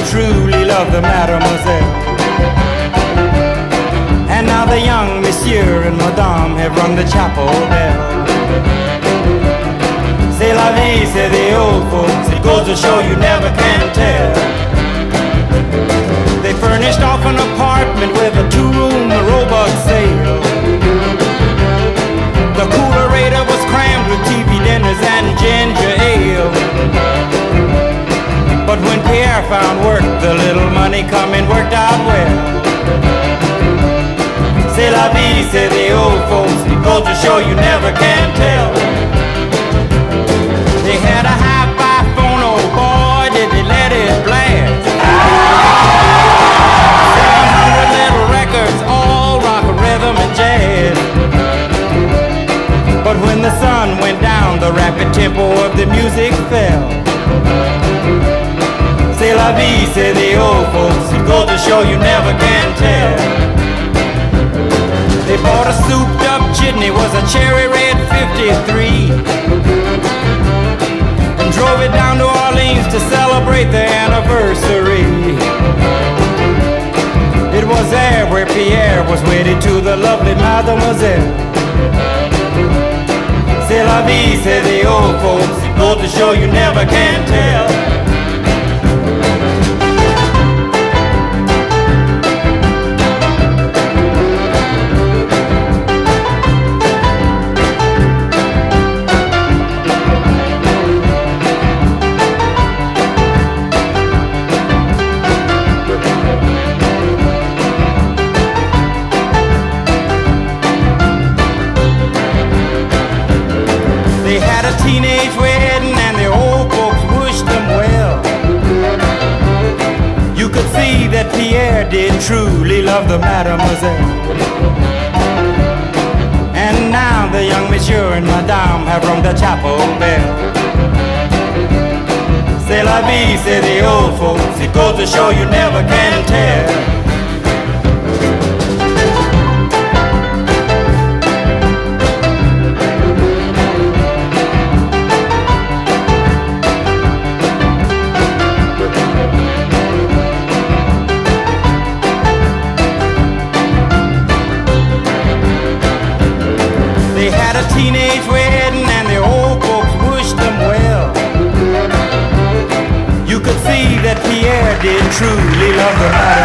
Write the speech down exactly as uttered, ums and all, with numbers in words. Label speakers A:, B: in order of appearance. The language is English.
A: truly loved the mademoiselle. And now the young monsieur and madame have rung the chapel bell. C'est la vie, say the old folks, it goes to show you never can tell. They furnished off an apartment with a two-room robot sale. The coolerator was crammed with T V dinners and ginger ale. But when Pierre found work, the little money coming worked out well. C'est la vie, say the old folks, it goes to show you never can tell. They had a hi-fi phone, oh boy, did they let it blast. Seven hundred little records, all rock, rhythm, and jazz. But when the sun went down, the rapid tempo of the music fell. C'est la vie, say the old folks, it goes to show you never can tell. They bought a souped up jitney, was a cherry red fifty-three, and drove it down to Orleans to celebrate their anniversary. It was there where Pierre was wedded to the lovely mademoiselle. C'est la vie, say the old folks, it goes to show you never can tell. They had a teenage wedding and the old folks wished them well. You could see that Pierre did truly love the mademoiselle. And now the young monsieur and madame have rung the chapel bell. C'est la vie, say the old folks, it goes to show you never can tell. They had a teenage wedding and the old folks wished them well. You could see that Pierre did truly love the mademoiselle.